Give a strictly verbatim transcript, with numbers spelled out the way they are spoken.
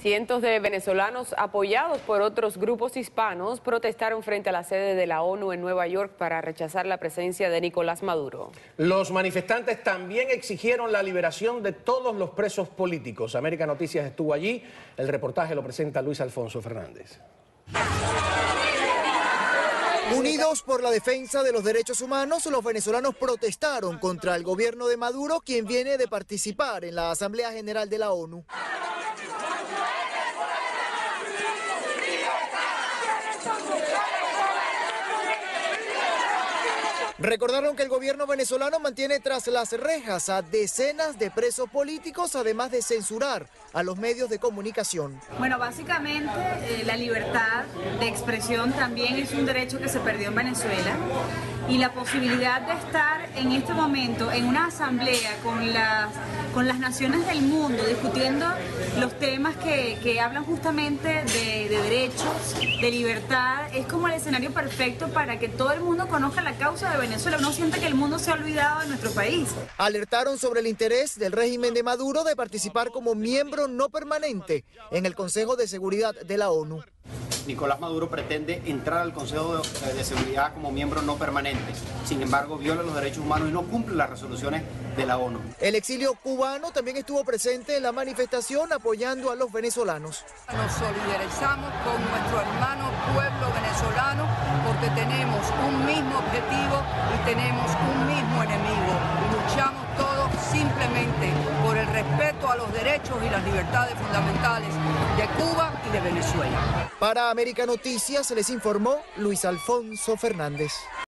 Cientos de venezolanos apoyados por otros grupos hispanos protestaron frente a la sede de la ONU en Nueva York para rechazar la presencia de Nicolás Maduro. Los manifestantes también exigieron la liberación de todos los presos políticos. América Noticias estuvo allí. El reportaje lo presenta Luis Alfonso Fernández. Unidos por la defensa de los derechos humanos, los venezolanos protestaron contra el gobierno de Maduro, quien viene de participar en la Asamblea General de la ONU. Recordaron que el gobierno venezolano mantiene tras las rejas a decenas de presos políticos, además de censurar a los medios de comunicación. Bueno, básicamente eh, la libertad de expresión también es un derecho que se perdió en Venezuela, y la posibilidad de estar en este momento en una asamblea con las, con las naciones del mundo discutiendo los temas que, que hablan justamente de, de derechos, de libertad, es como el escenario perfecto para que todo el mundo conozca la causa de Venezuela. Uno siente que el mundo se ha olvidado de nuestro país. Alertaron sobre el interés del régimen de Maduro de participar como miembro no permanente en el Consejo de Seguridad de la ONU. Nicolás Maduro pretende entrar al Consejo de, de Seguridad como miembro no permanente. Sin embargo, viola los derechos humanos y no cumple las resoluciones de la ONU. El exilio cubano también estuvo presente en la manifestación apoyando a los venezolanos. Nos solidarizamos con nuestro hermano pueblo venezolano porque tenemos un mismo objetivo y tenemos un mismo enemigo. Y luchamos todos simplemente por el respeto a los derechos y las libertades fundamentales de Cuba y de Venezuela. Para América Noticias les informó Luis Alfonso Fernández.